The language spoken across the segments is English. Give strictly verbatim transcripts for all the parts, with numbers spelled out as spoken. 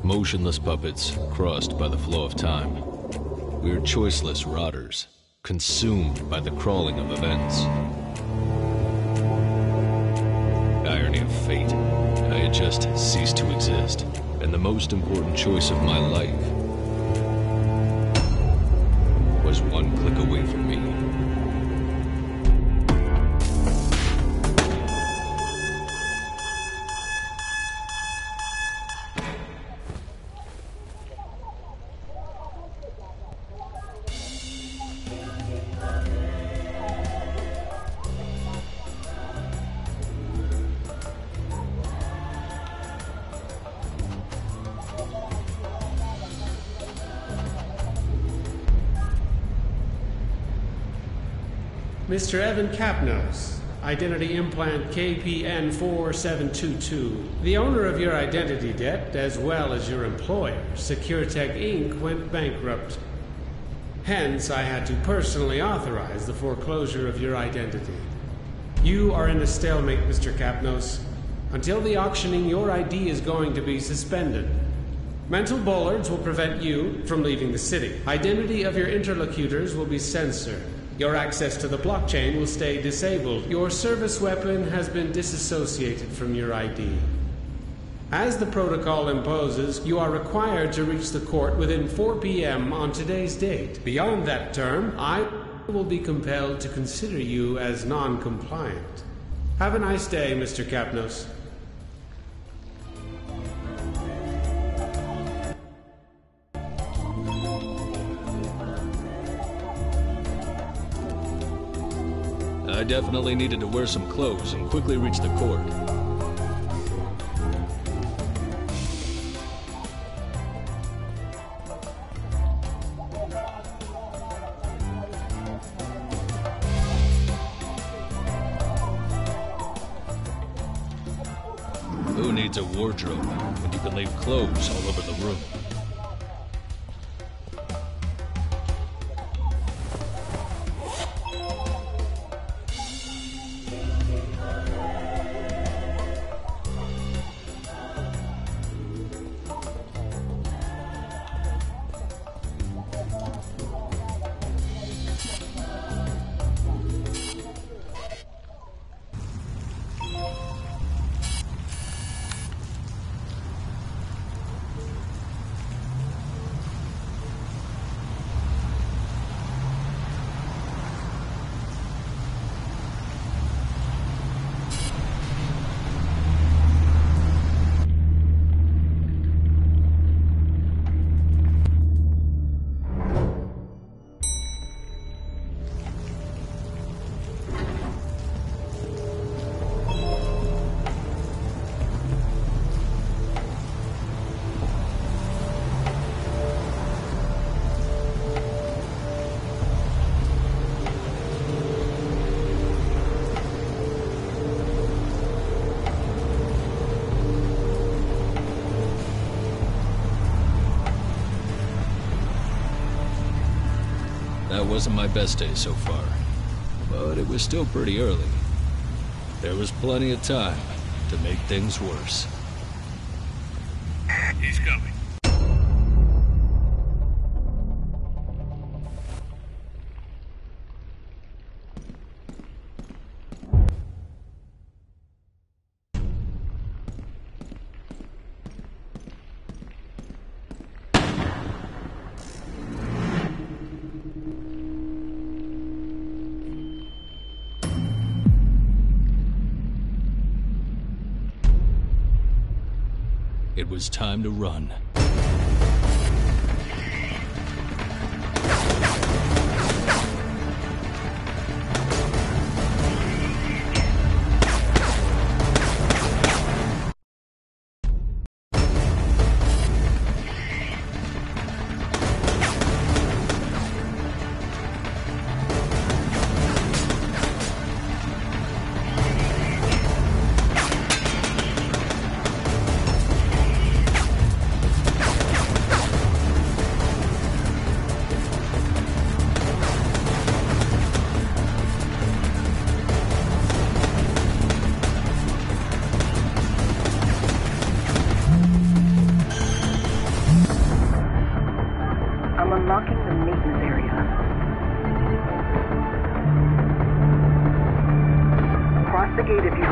Motionless puppets, crossed by the flow of time. We're choiceless rotters, consumed by the crawling of events. Irony of fate. I had just ceased to exist, and the most important choice of my life was one click away from me. Mister Evan Capnos, Identity Implant K P N four seven two two. The owner of your identity debt, as well as your employer, SecureTech Incorporated, went bankrupt. Hence, I had to personally authorize the foreclosure of your identity. You are in a stalemate, Mister Capnos. Until the auctioning, your I D is going to be suspended. Mental bollards will prevent you from leaving the city. Identity of your interlocutors will be censored. Your access to the blockchain will stay disabled. Your service weapon has been disassociated from your I D. As the protocol imposes, you are required to reach the court within four p m on today's date. Beyond that term, I will be compelled to consider you as non-compliant. Have a nice day, Mister Capnos. I definitely needed to wear some clothes and quickly reach the court. Who needs a wardrobe when you can leave clothes all over the room? That wasn't my best day so far, but it was still pretty early. There was plenty of time to make things worse. He's coming. It was time to run.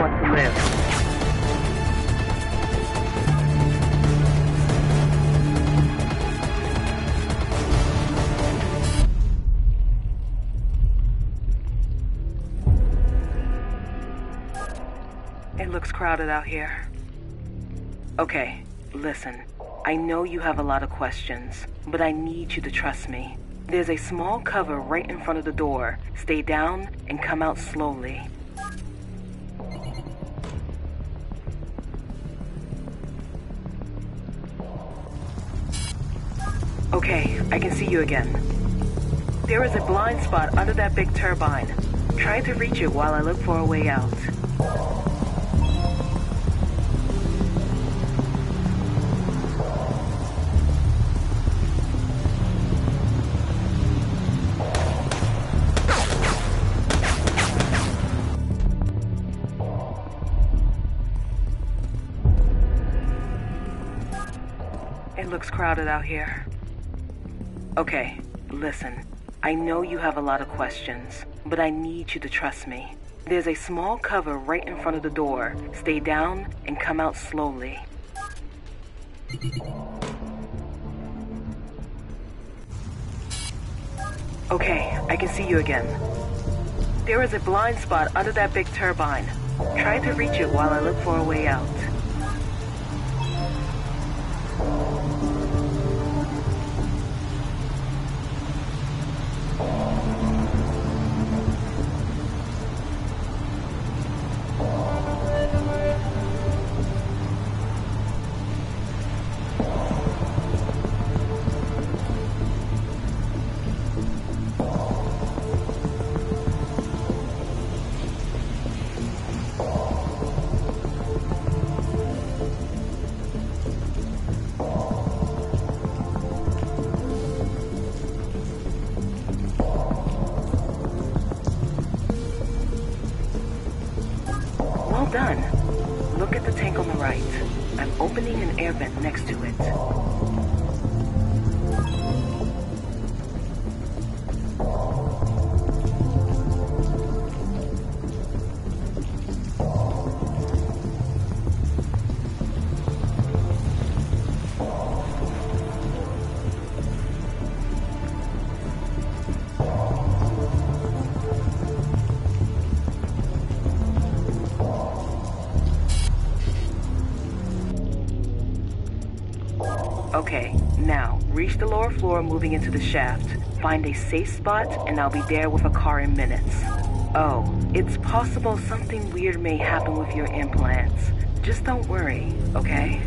want to live. It looks crowded out here. Okay, listen. I know you have a lot of questions, but I need you to trust me. There's a small cover right in front of the door. Stay down and come out slowly. Okay, I can see you again. There is a blind spot under that big turbine. Try to reach it while I look for a way out. It looks crowded out here. Okay, listen. I know you have a lot of questions, but I need you to trust me. There's a small cover right in front of the door. Stay down and come out slowly. Okay, I can see you again. There is a blind spot under that big turbine. Try to reach it while I look for a way out. Well done. Look at the tank on the right. I'm opening an air vent next to it. Okay, now, reach the lower floor moving into the shaft. Find a safe spot, and I'll be there with a car in minutes. Oh, it's possible something weird may happen with your implants. Just don't worry, okay?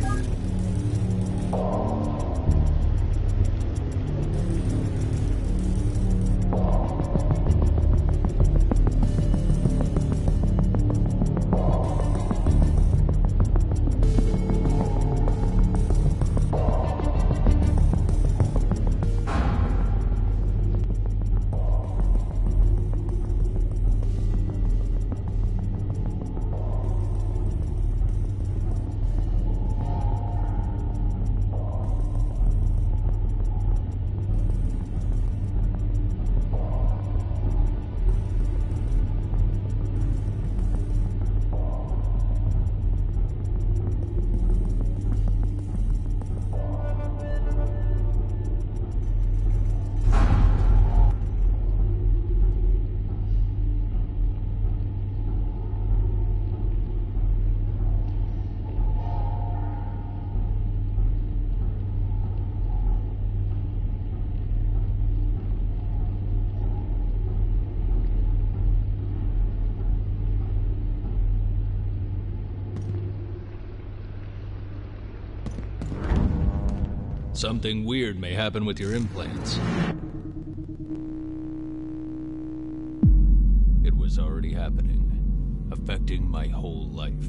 Something weird may happen with your implants. It was already happening, affecting my whole life.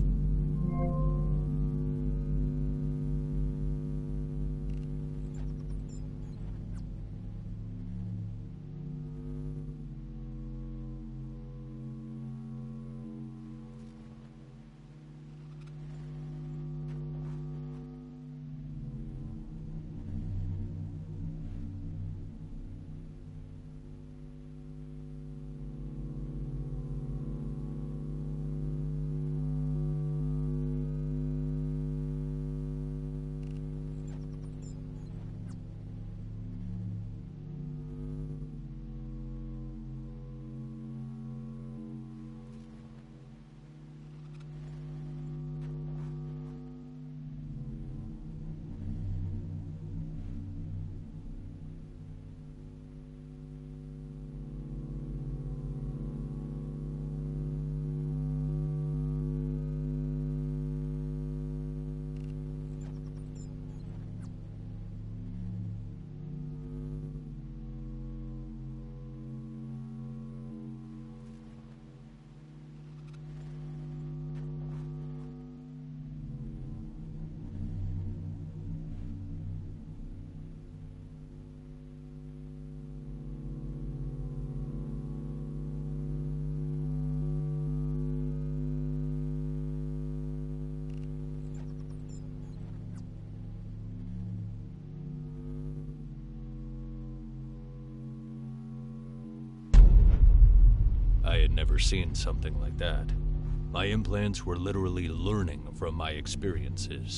never seen something like that. My implants were literally learning from my experiences.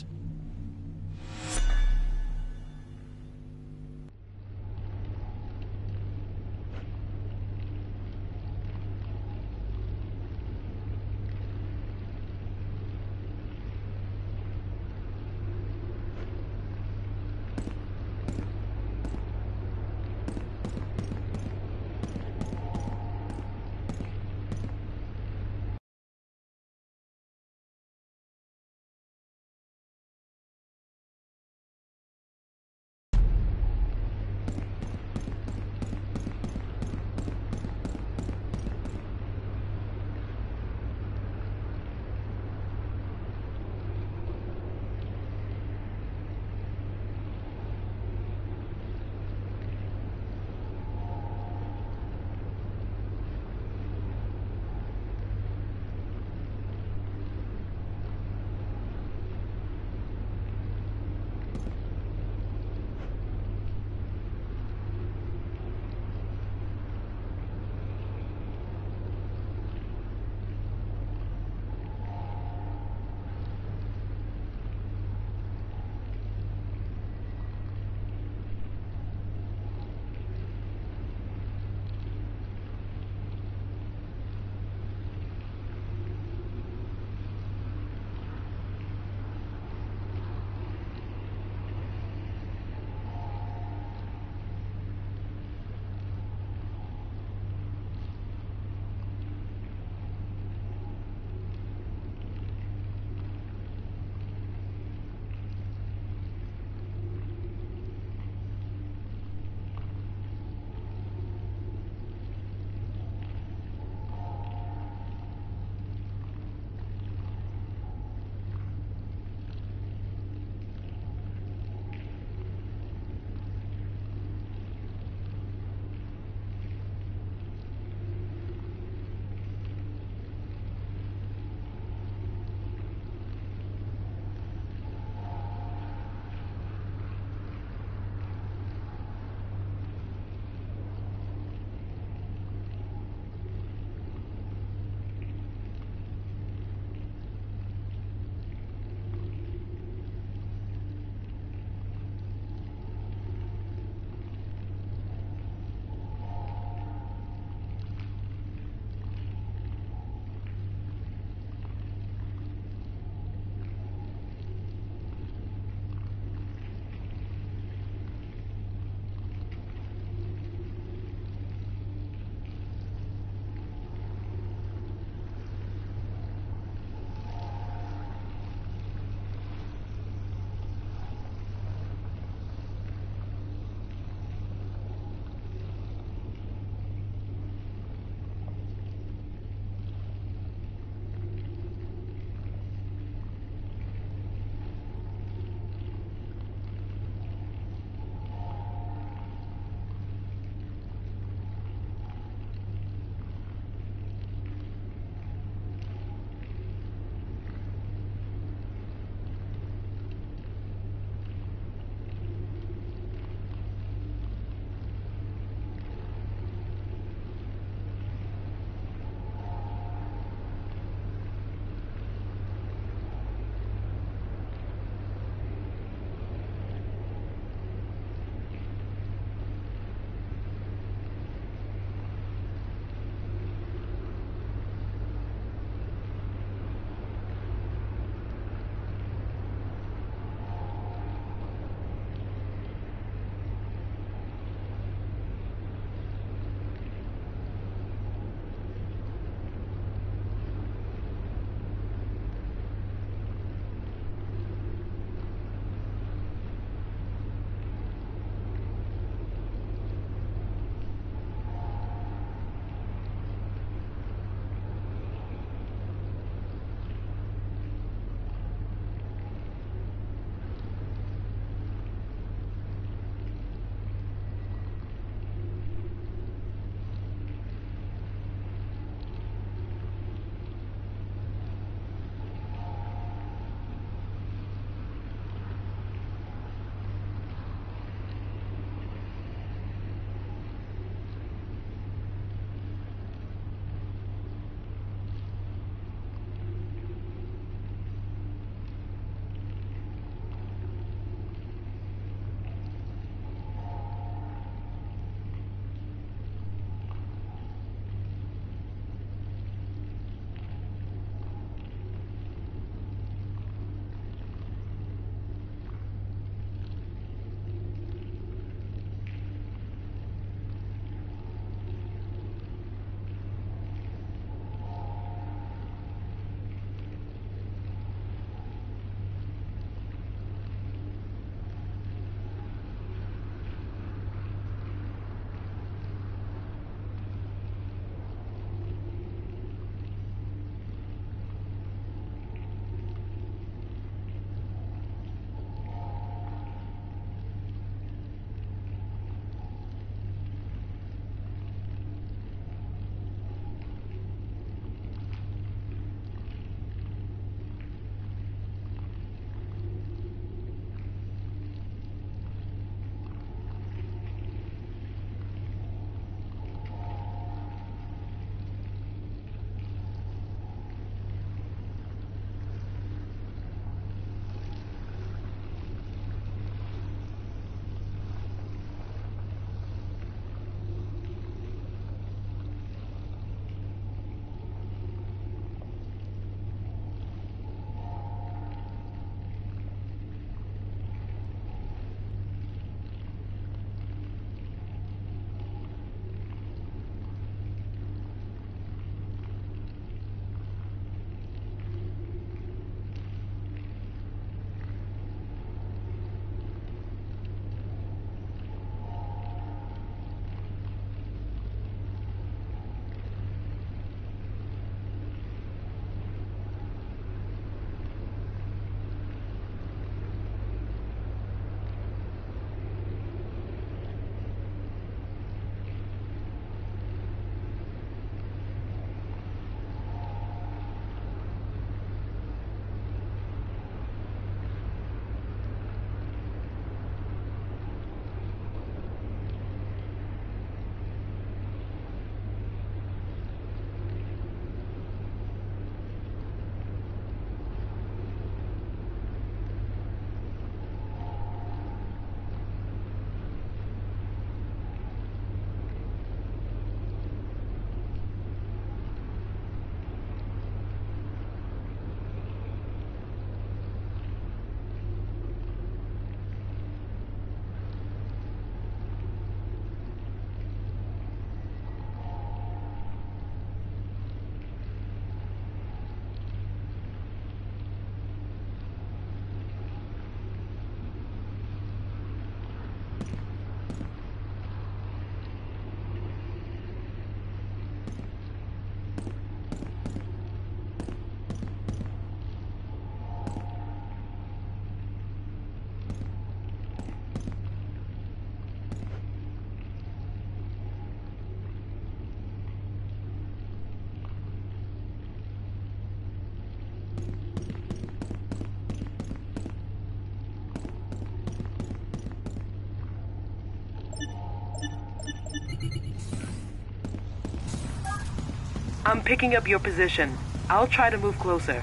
I'm picking up your position. I'll try to move closer.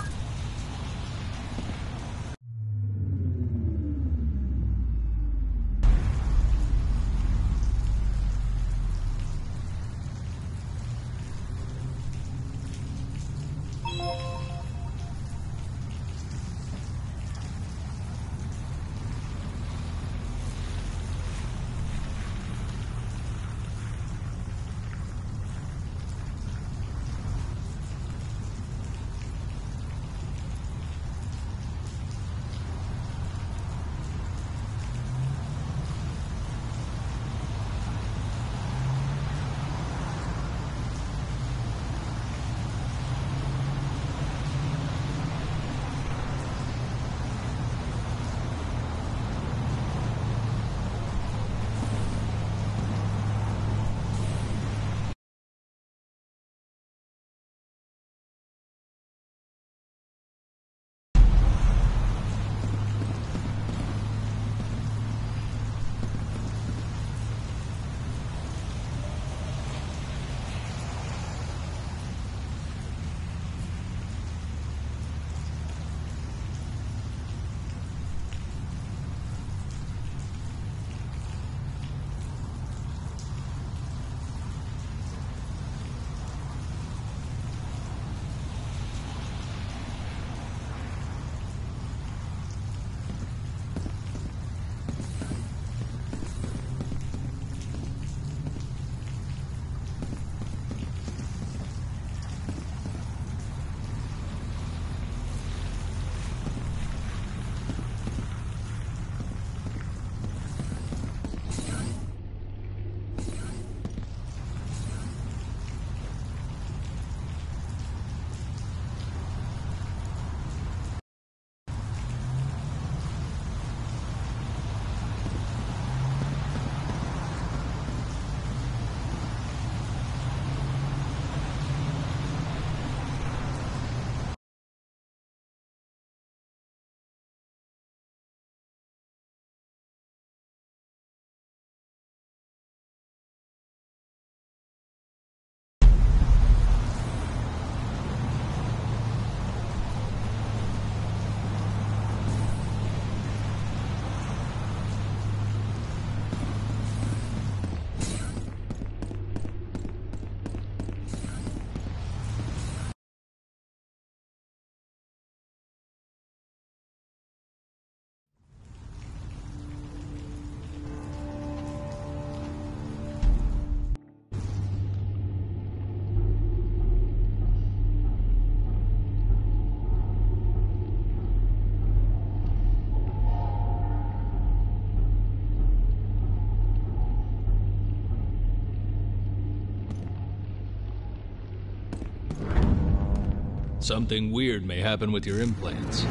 Something weird may happen with your implants.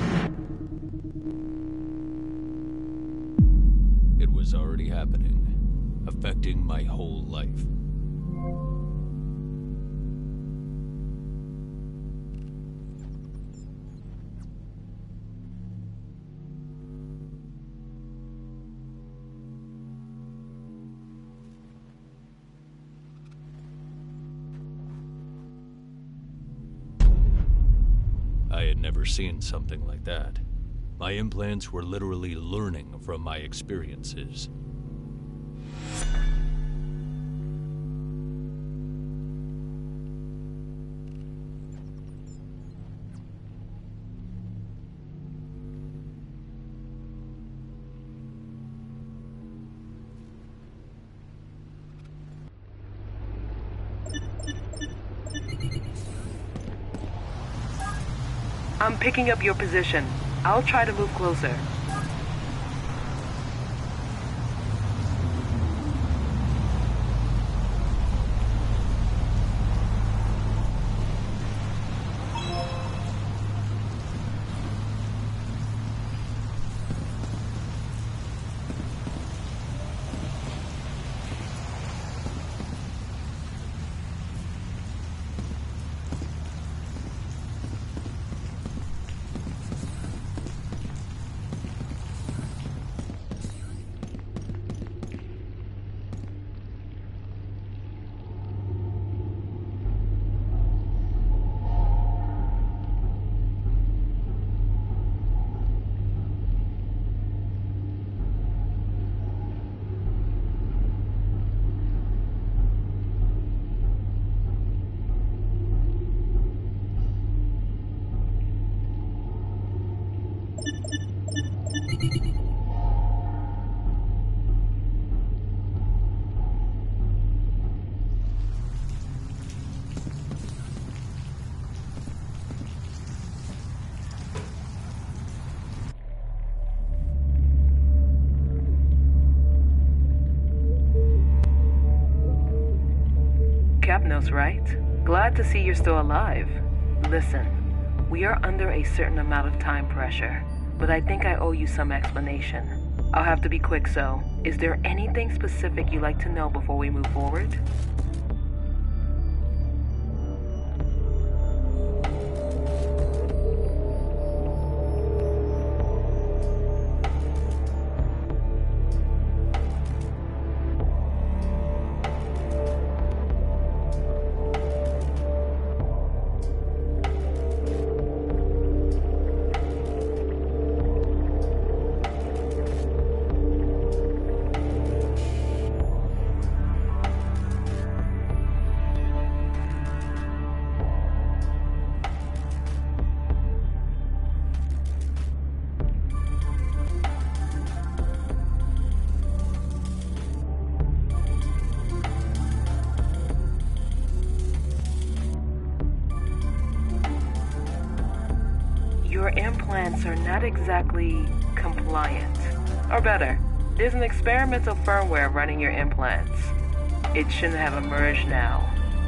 It was already happening, affecting my whole life. I had never seen something like that. My implants were literally learning from my experiences. I'm picking up your position. I'll try to move closer. Capnos, right? Glad to see you're still alive. Listen, we are under a certain amount of time pressure, but I think I owe you some explanation. I'll have to be quick, so is there anything specific you'd like to know before we move forward? Your implants are not exactly compliant. Or better, there's an experimental firmware running your implants. It shouldn't have emerged now.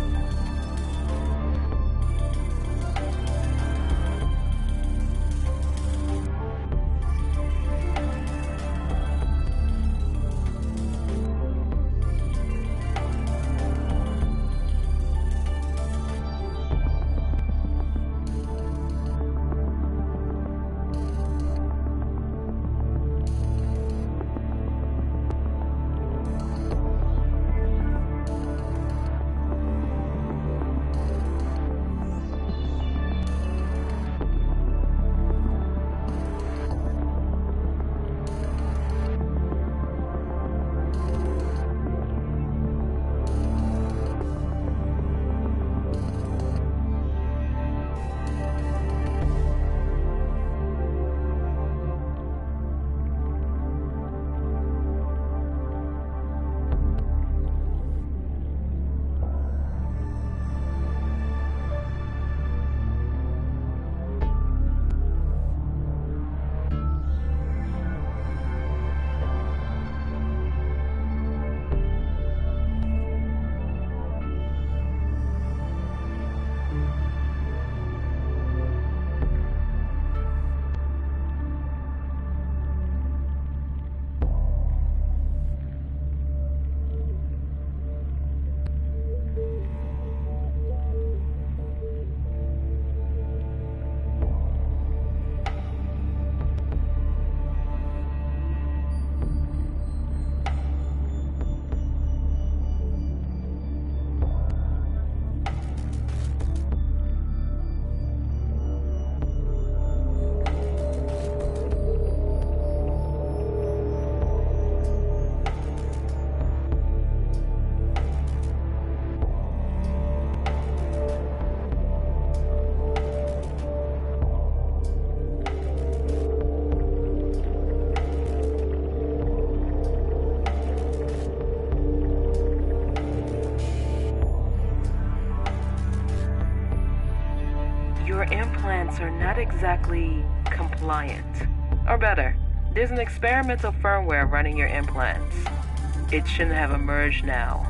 Implants are not exactly compliant. Or better, there's an experimental firmware running your implants. It shouldn't have emerged now.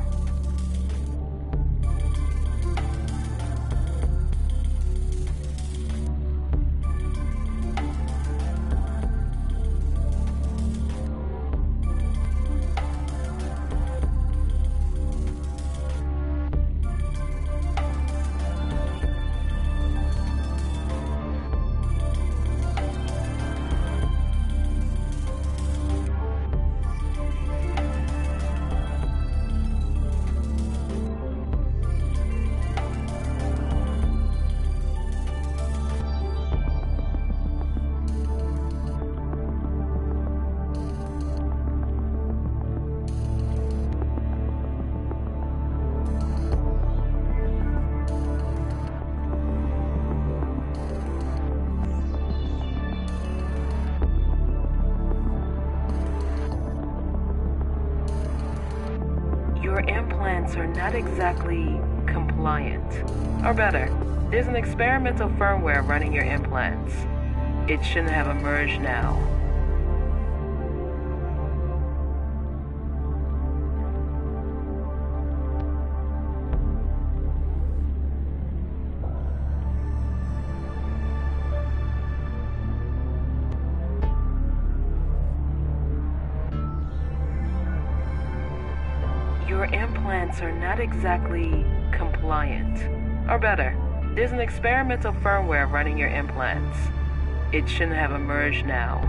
Your implants are not exactly compliant. Or better, there's an experimental firmware running your implants. It shouldn't have emerged now. Your implants are not exactly compliant. Or better, there's an experimental firmware running your implants. It shouldn't have emerged now.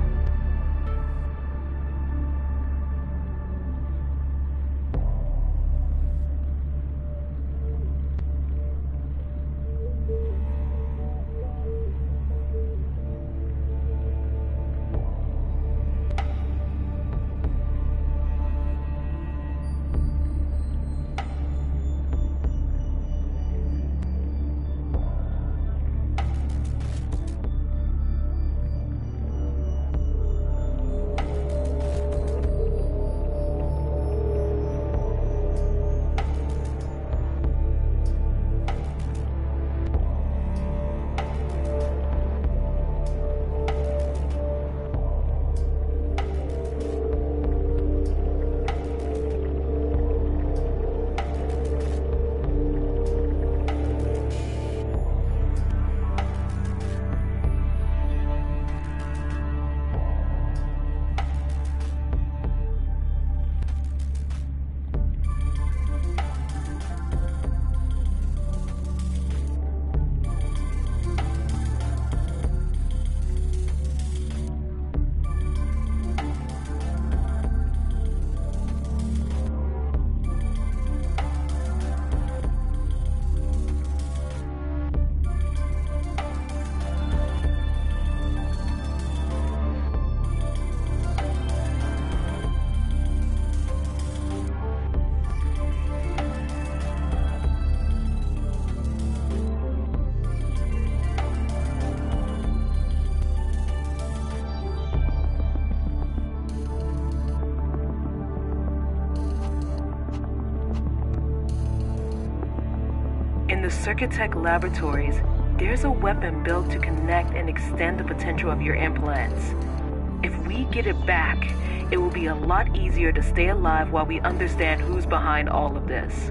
In the Circuitech laboratories, there's a weapon built to connect and extend the potential of your implants. If we get it back, it will be a lot easier to stay alive while we understand who's behind all of this.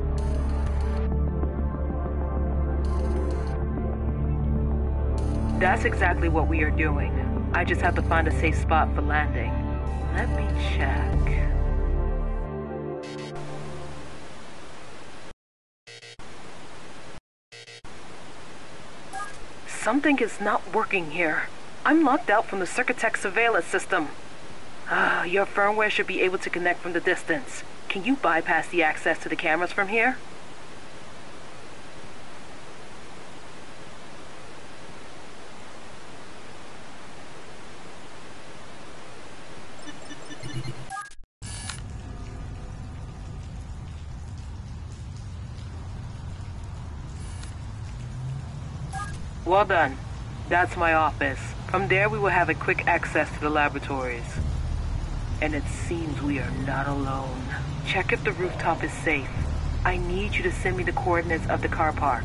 That's exactly what we are doing. I just have to find a safe spot for landing. Let me check. Something is not working here. I'm locked out from the Circuitech surveillance system. Ah, your firmware should be able to connect from the distance. Can you bypass the access to the cameras from here? Well done. That's my office. From there we will have a quick access to the laboratories. And it seems we are not alone. Check if the rooftop is safe. I need you to send me the coordinates of the car park.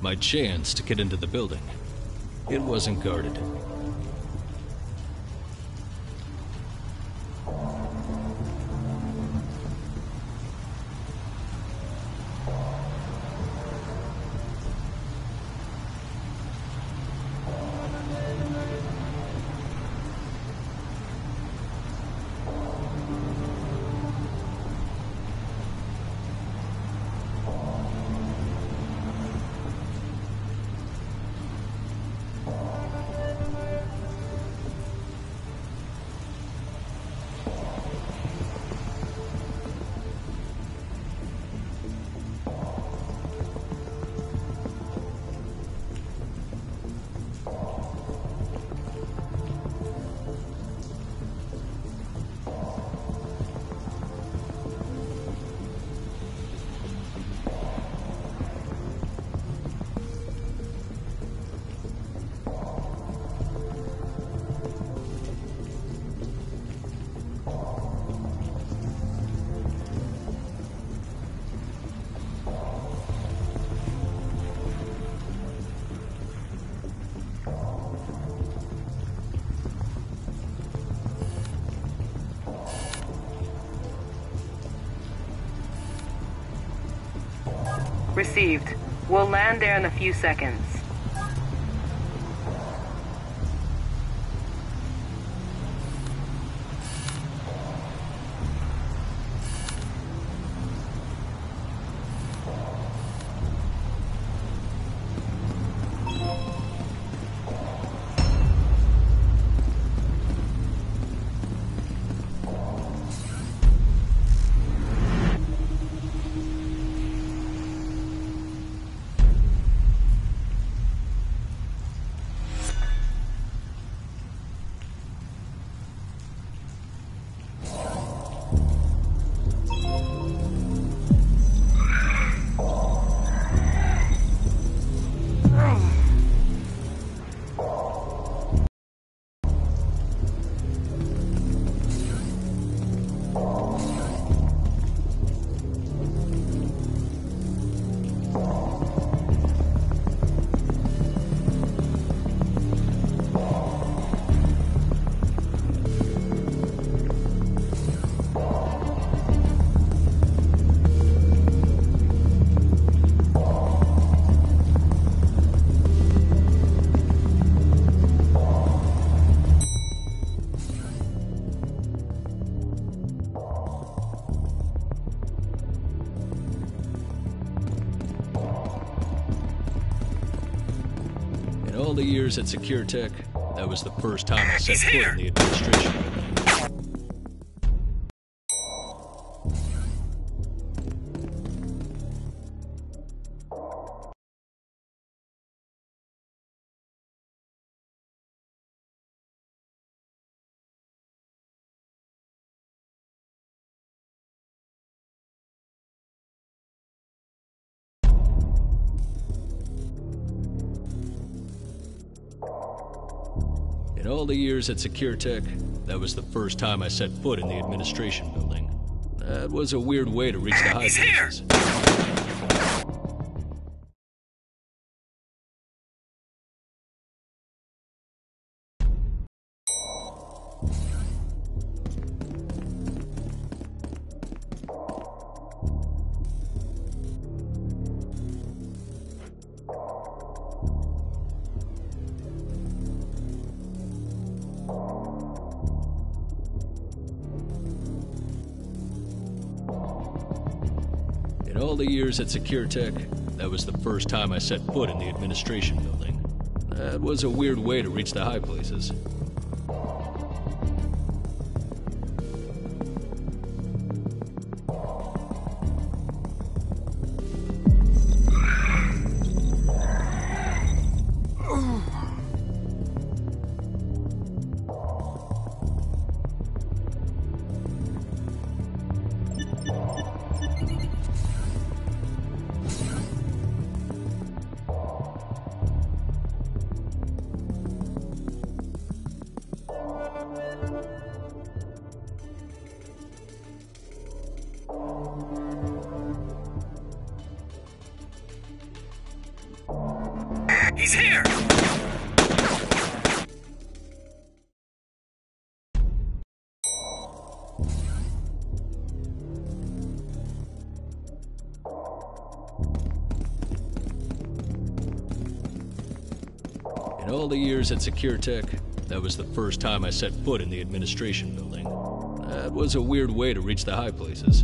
my chance to get into the building. It wasn't guarded. Received. We'll land there in a few seconds. All the years at SecureTech, that was the first time I set foot in the administration building. In all the years at SecureTech, that was the first time I set foot in the administration building. That was a weird way to reach the high places. In all the years at SecureTech, that was the first time I set foot in the administration building. That was a weird way to reach the high places. You He's here! In all the years at SecureTech, that was the first time I set foot in the administration building. That was a weird way to reach the high places.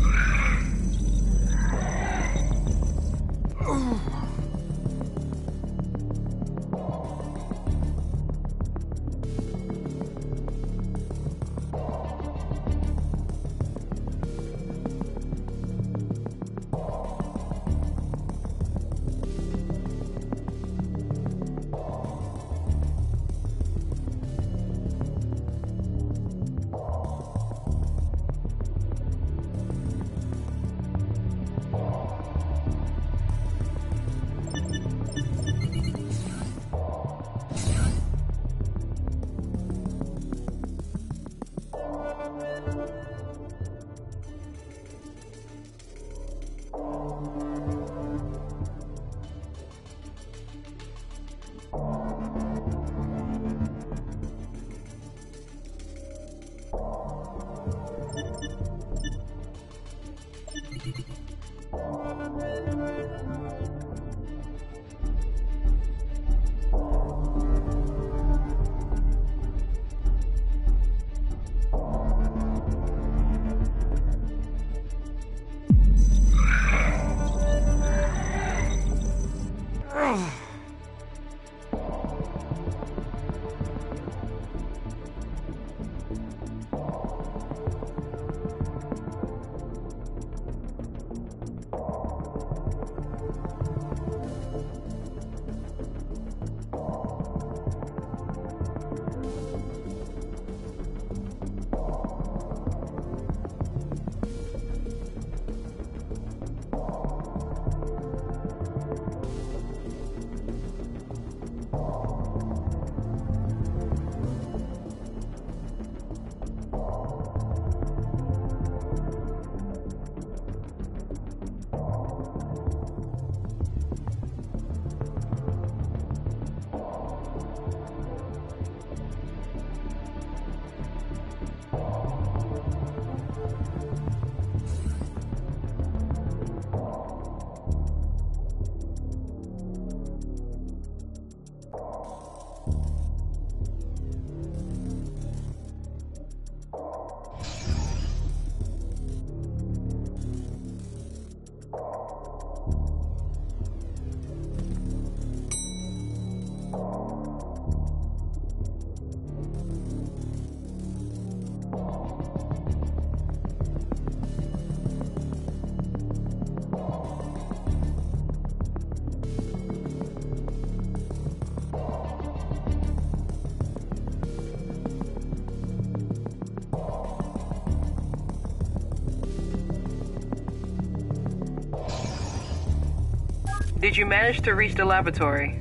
Did you manage to reach the laboratory?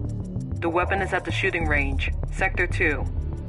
The weapon is at the shooting range, Sector two.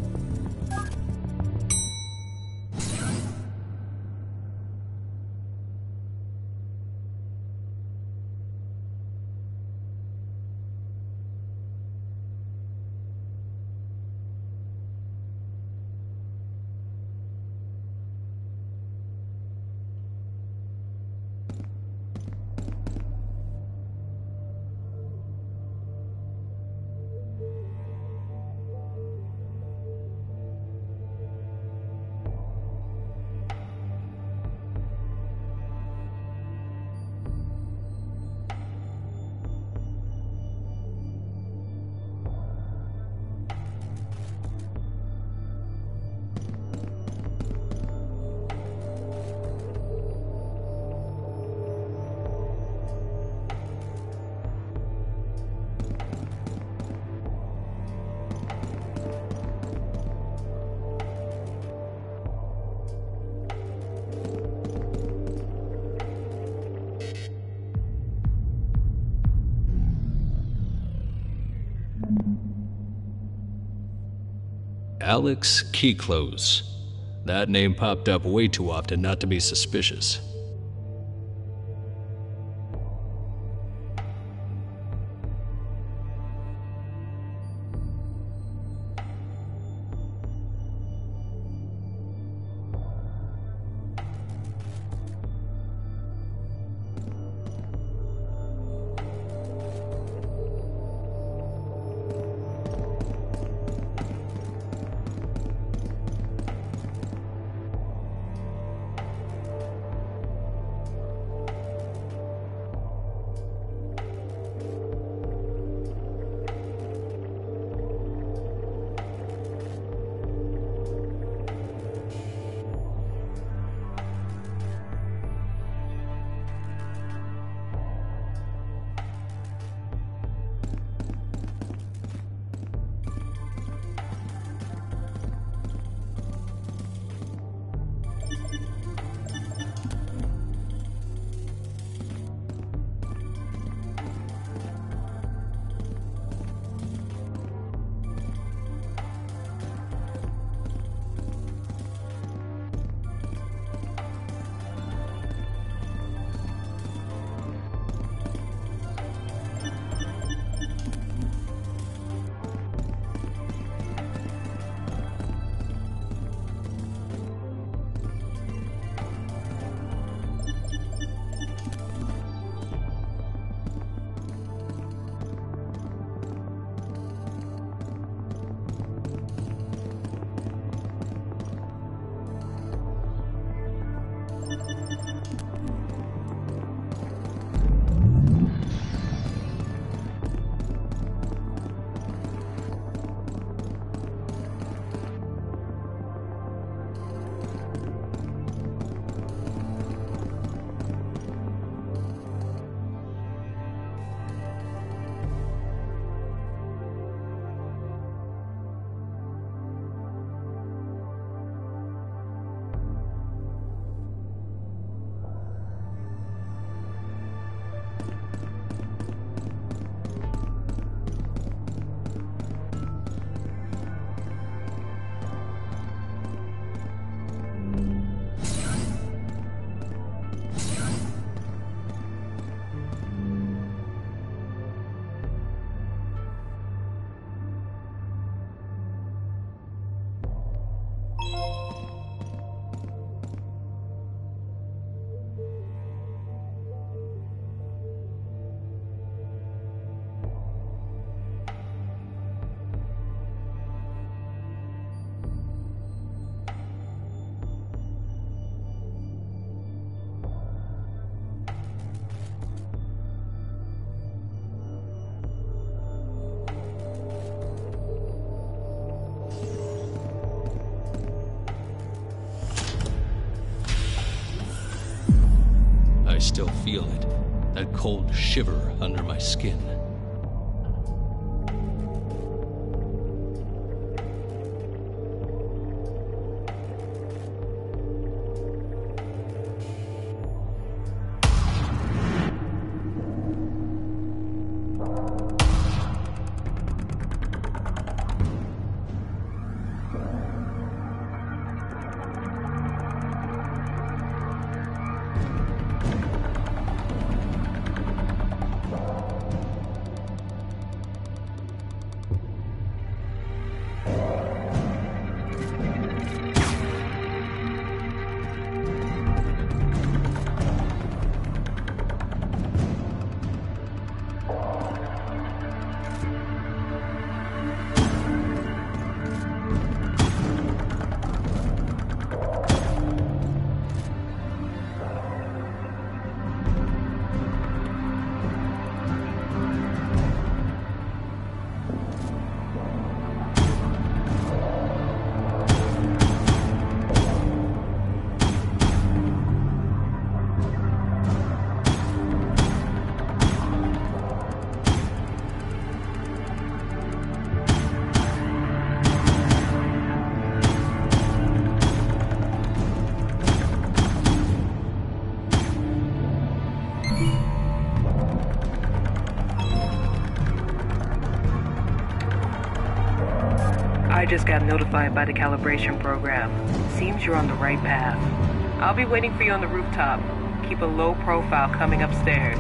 Alex Keyclose. That name popped up way too often not to be suspicious. still feel it, that cold shiver under my skin. I just got notified by the calibration program. Seems you're on the right path. I'll be waiting for you on the rooftop. Keep a low profile coming upstairs.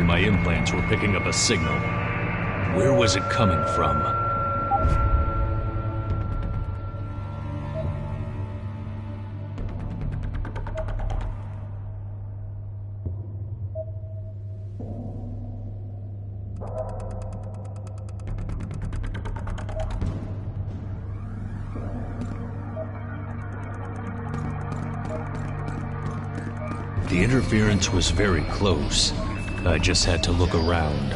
my implants were picking up a signal. Where was it coming from? The interference was very close. I just had to look around.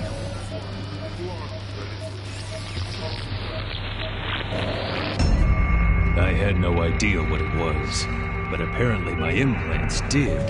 I had no idea what it was, but apparently my implants did.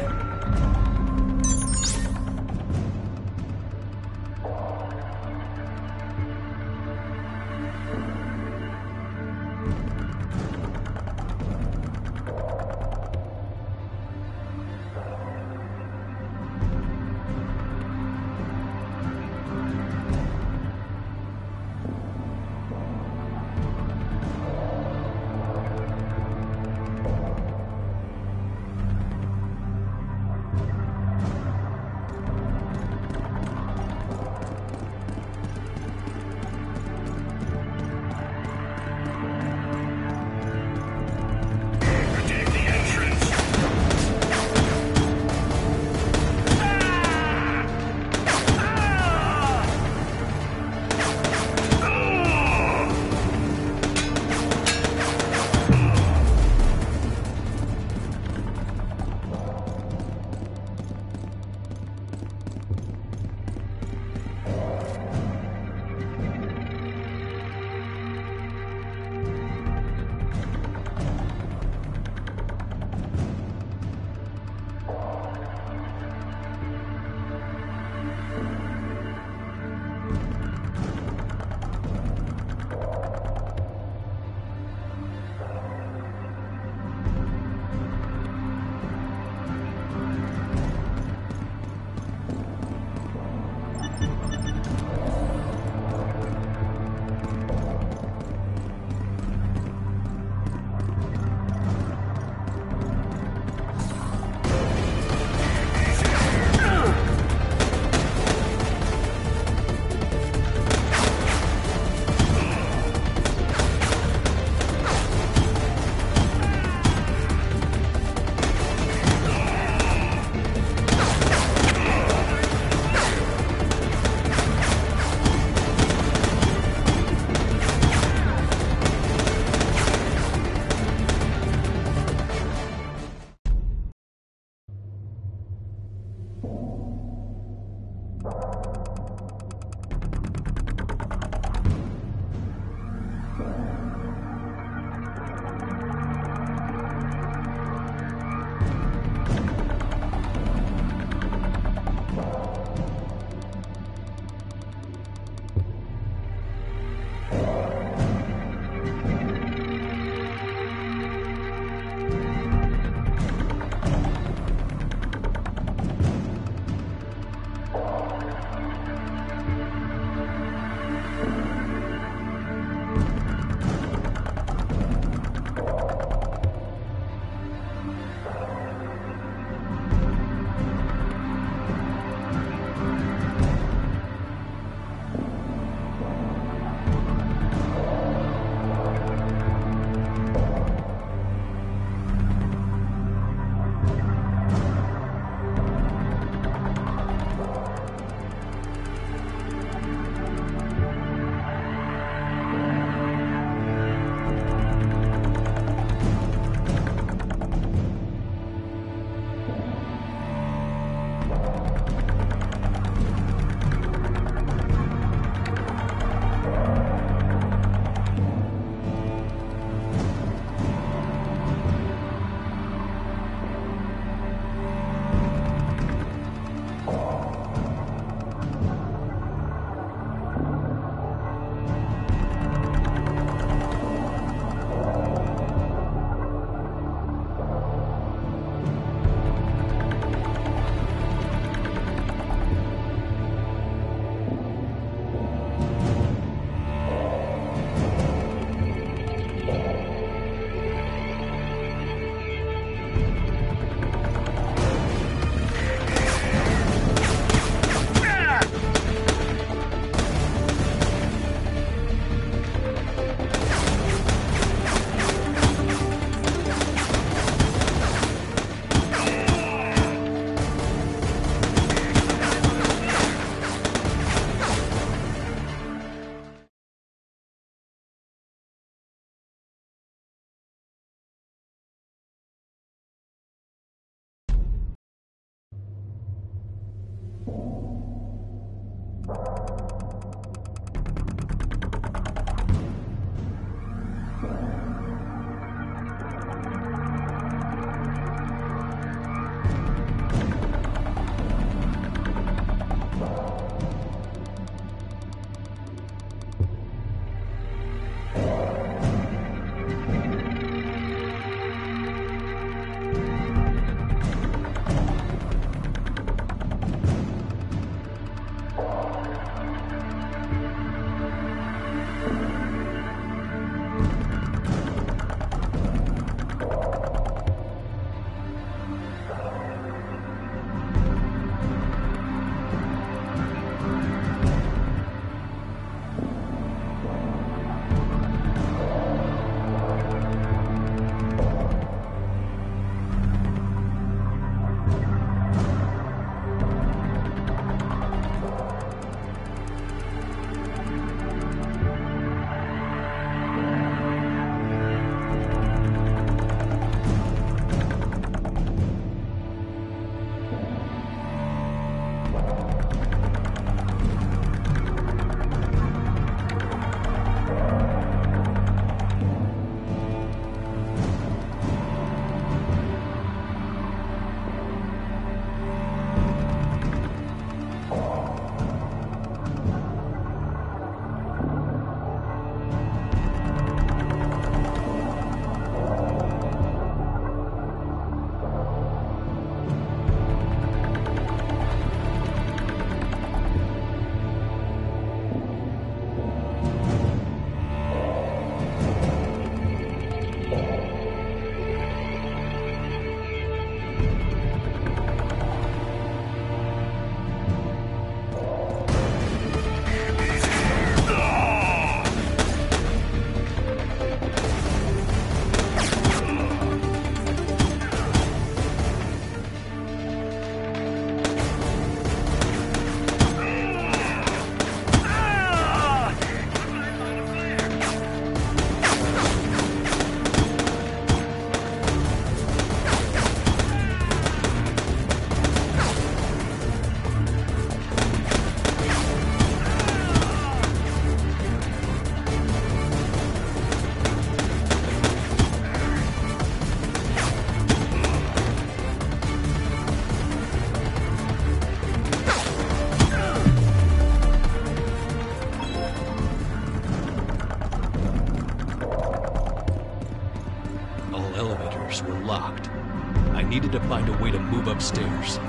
All elevators were locked. I needed to find a way to move upstairs.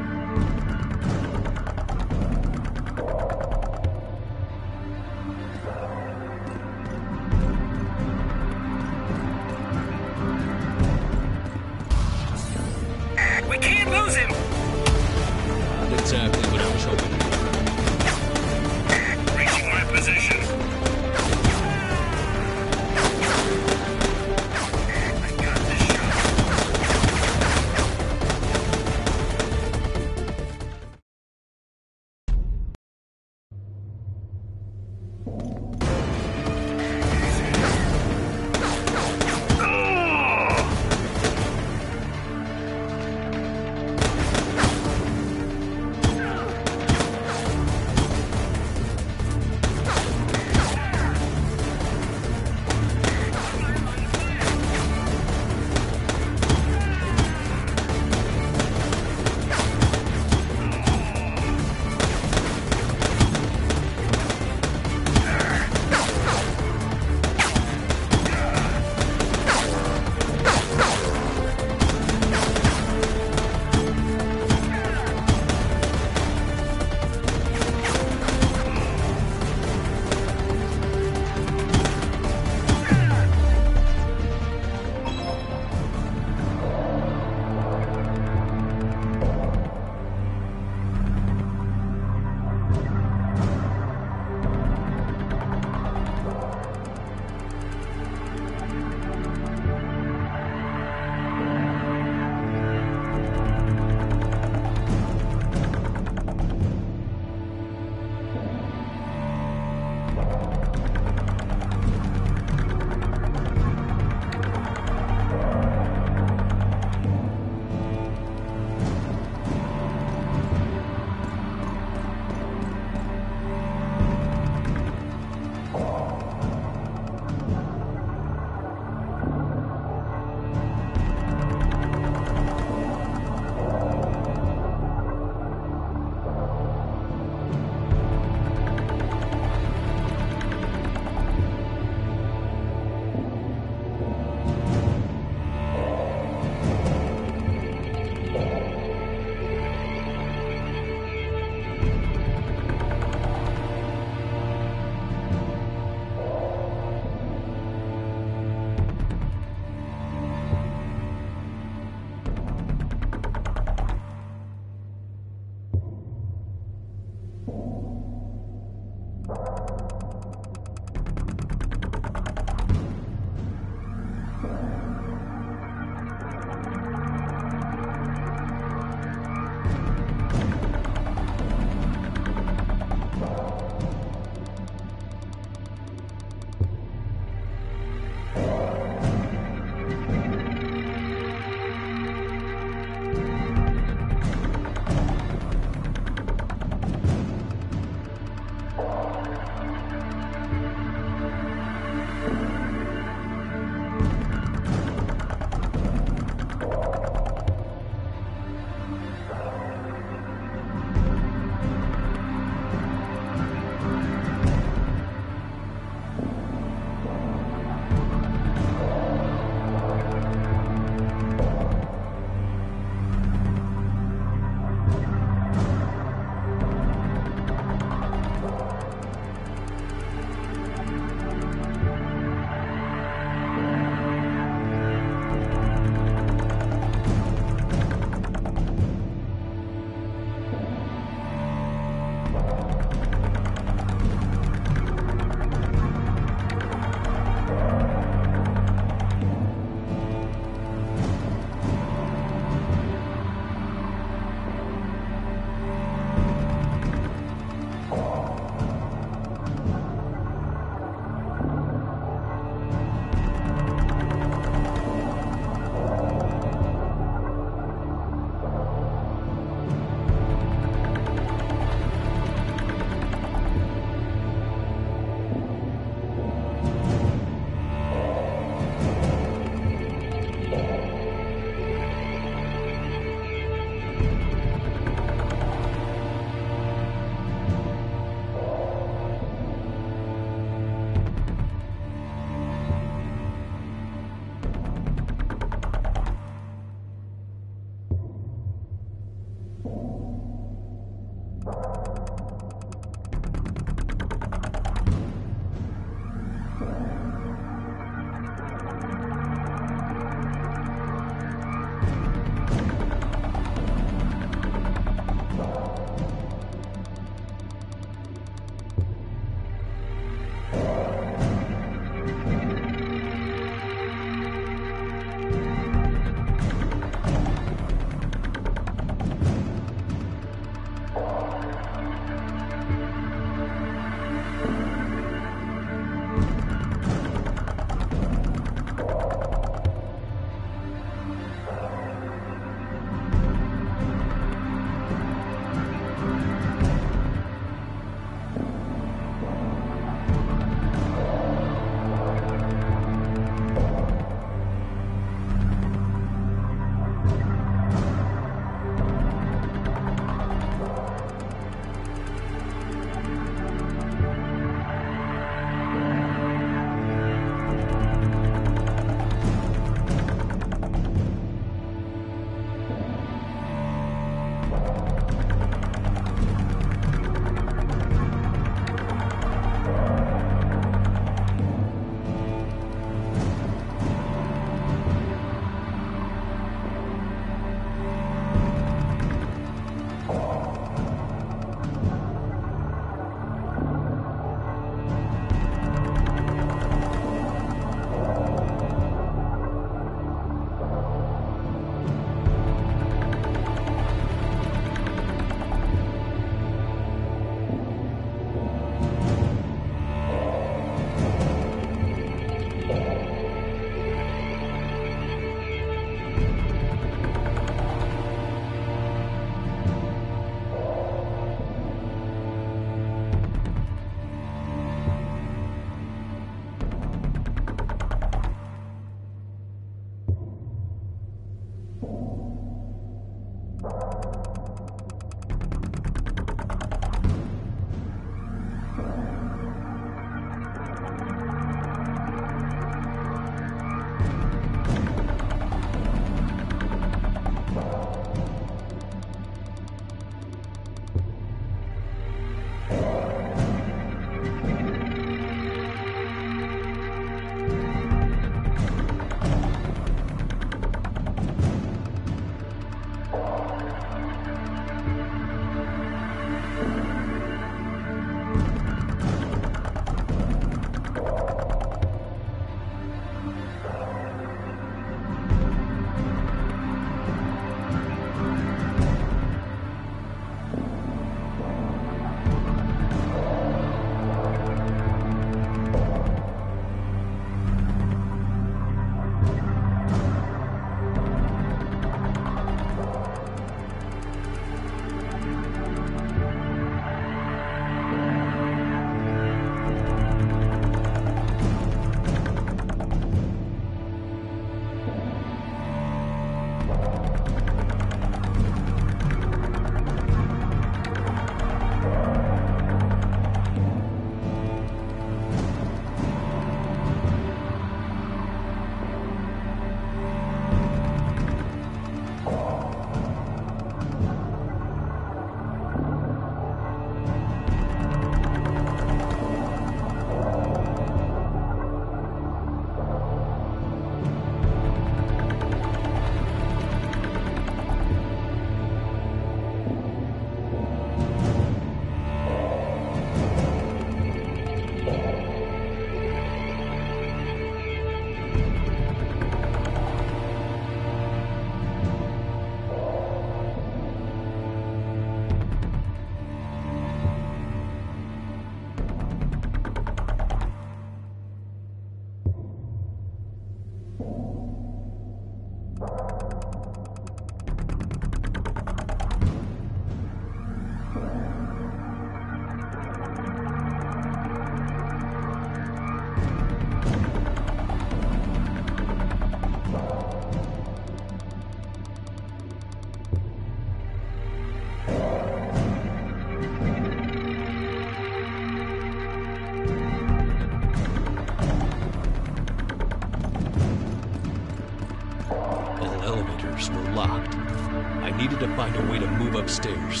Were locked. I needed to find a way to move upstairs.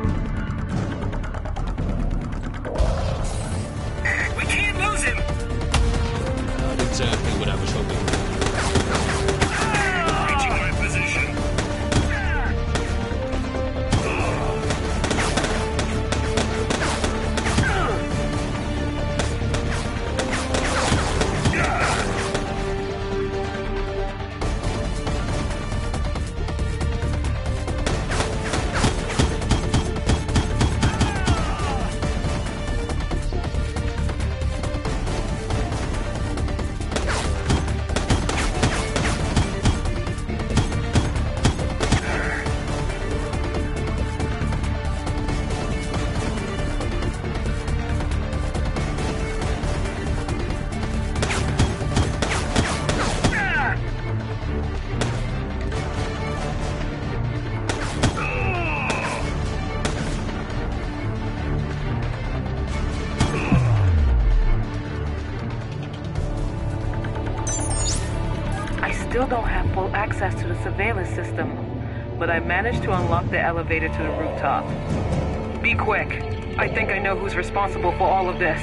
We can't lose him! Not exactly what I was hoping. Reaching my position. Still don't have full access to the surveillance system, but I managed to unlock the elevator to the rooftop. Be quick. I think I know who's responsible for all of this.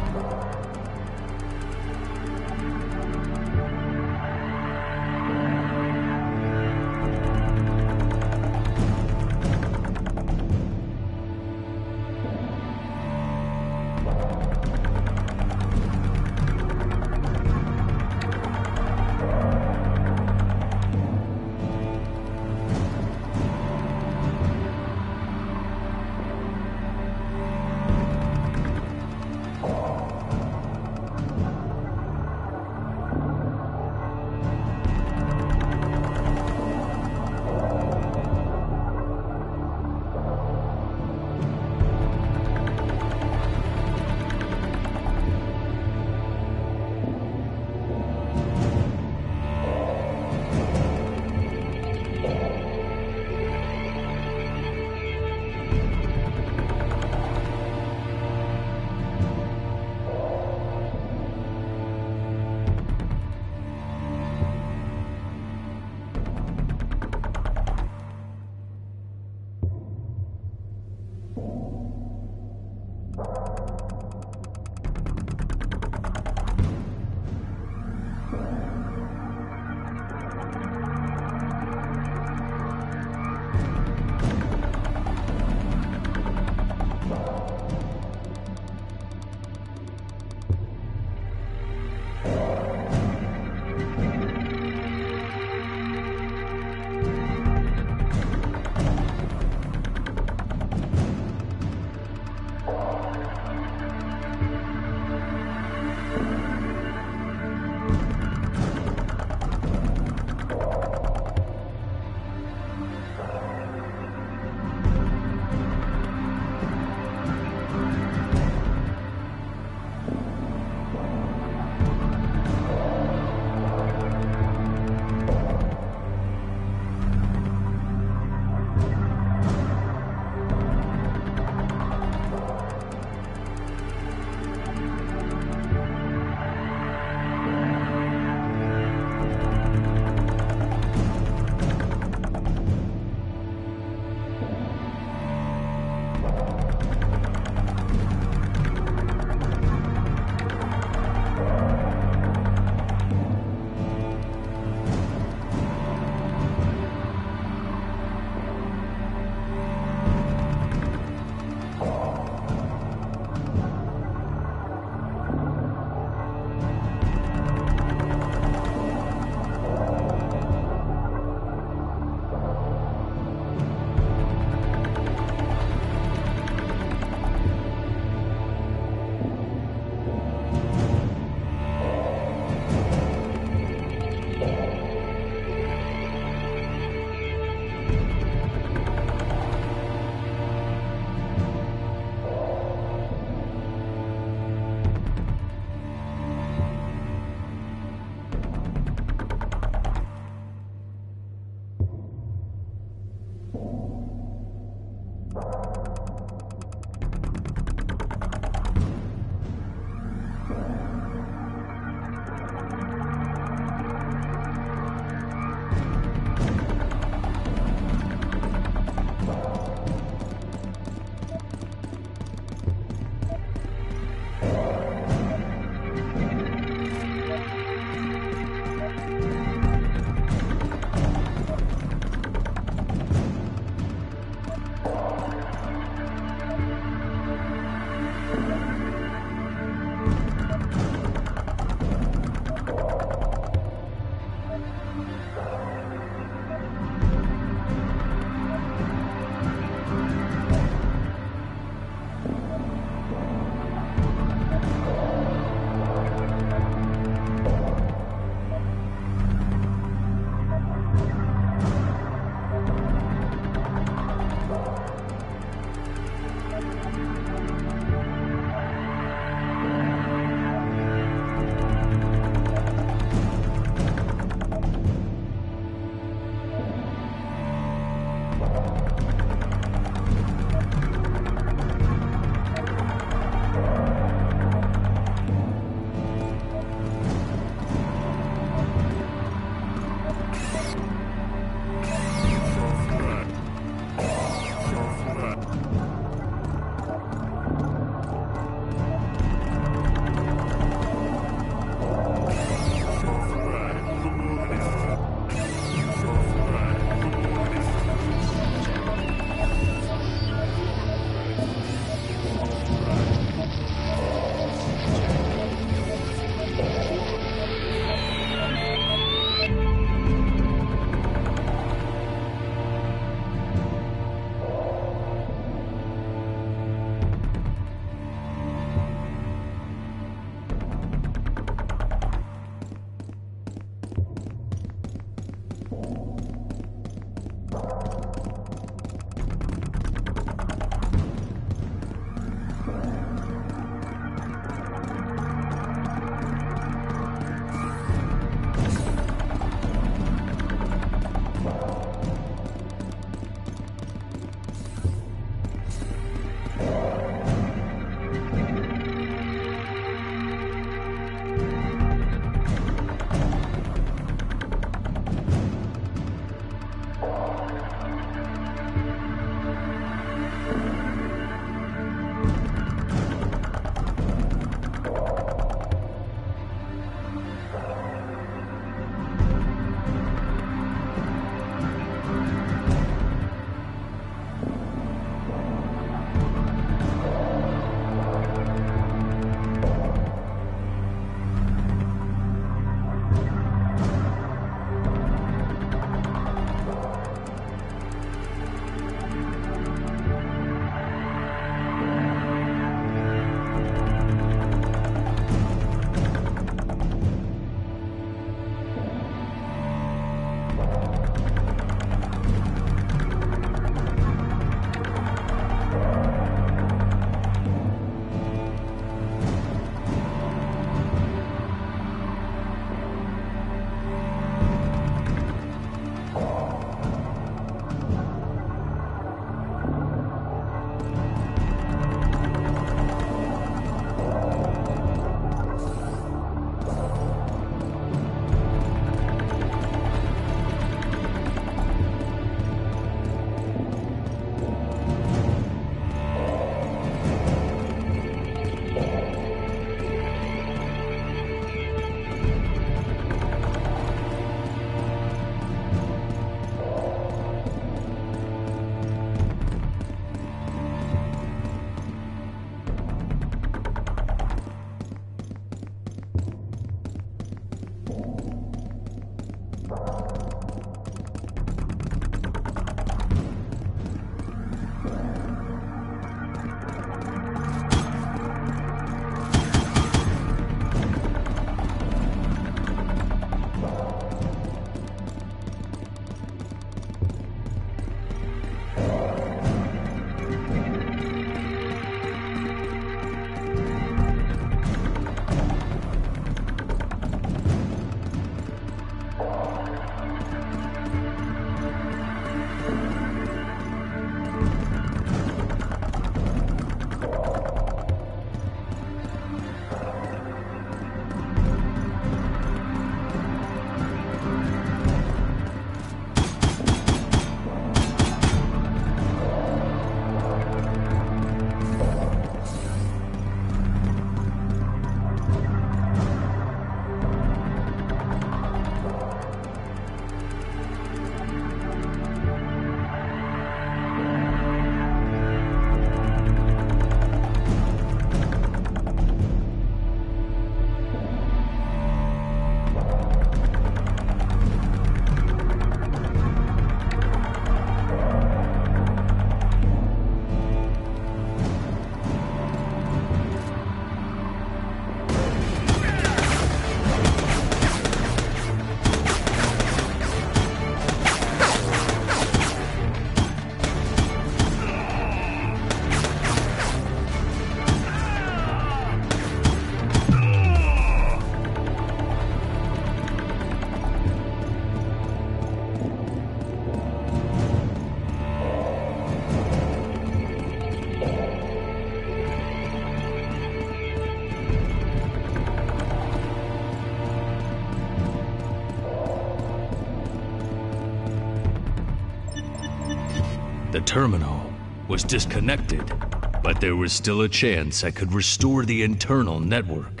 The terminal was disconnected, but there was still a chance I could restore the internal network.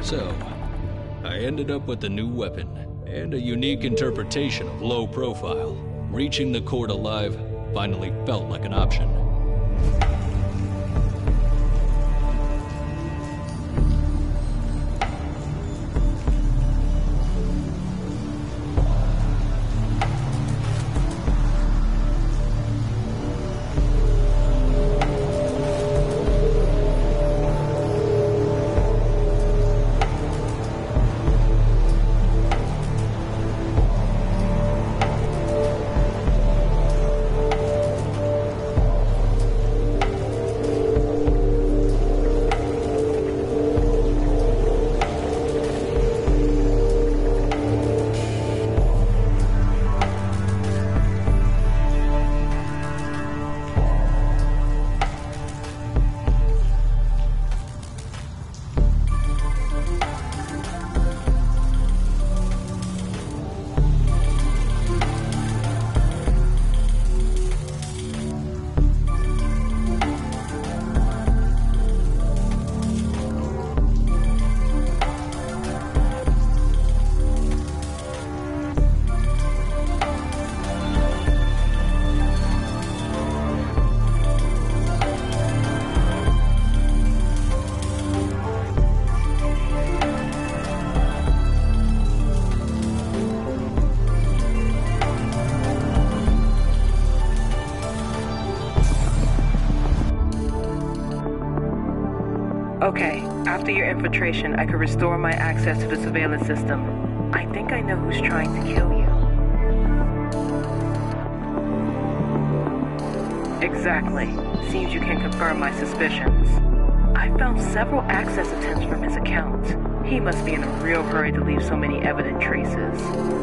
So, I ended up with a new weapon and a unique interpretation of low profile. Reaching the court alive finally felt like an option. Okay, after your infiltration, I could restore my access to the surveillance system. I think I know who's trying to kill you. Exactly. Seems you can confirm my suspicions. I found several access attempts from his account. He must be in a real hurry to leave so many evident traces.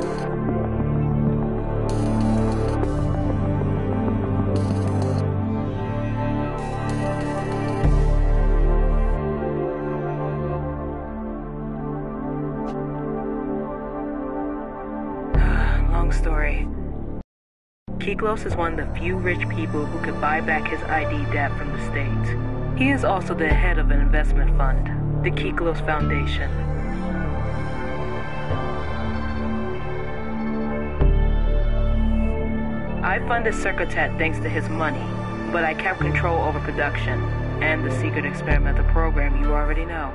Long story. Kyklos is one of the few rich people who could buy back his I D debt from the state. He is also the head of an investment fund, the Kyklos Foundation. I funded Circuitet thanks to his money, but I kept control over production and the secret experimental program you already know.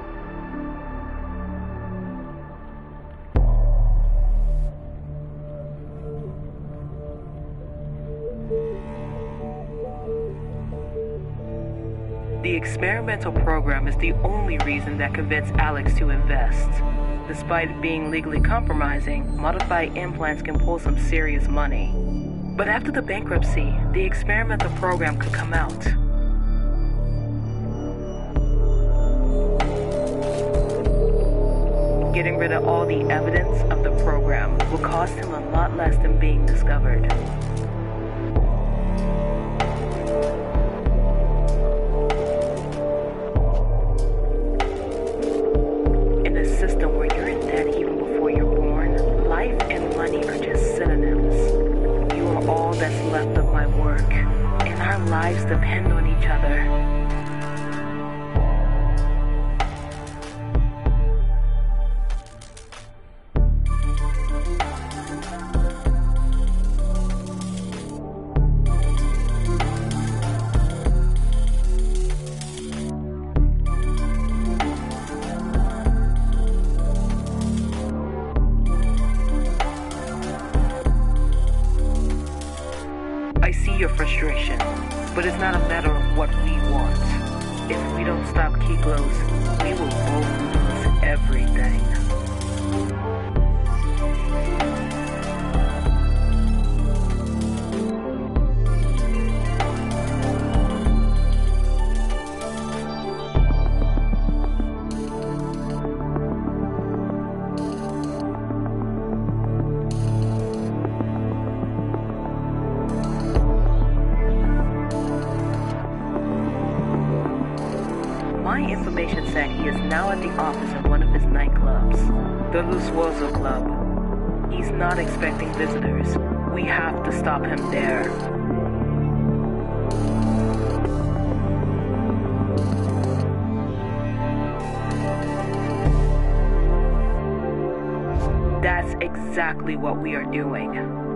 The experimental program is the only reason that convinced Alex to invest. Despite being legally compromising, modified implants can pull some serious money. But after the bankruptcy, the experimental program could come out. Getting rid of all the evidence of the program will cost him a lot less than being discovered. System where you're in debt even before you're born, life and money are just synonyms. You are all that's left of my work, and our lives depend on each other. I see your frustration, but it's not a matter of what we want. If we don't stop Kyklos, we will both lose everything. My information said he is now at the office of one of his nightclubs, the Lusuoso Club. He's not expecting visitors. We have to stop him there. exactly what we are doing.